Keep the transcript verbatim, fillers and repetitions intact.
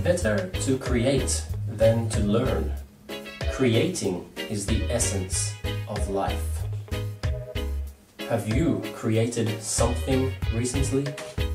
Better to create than to learn. Creating is the essence of life. Have you created something recently?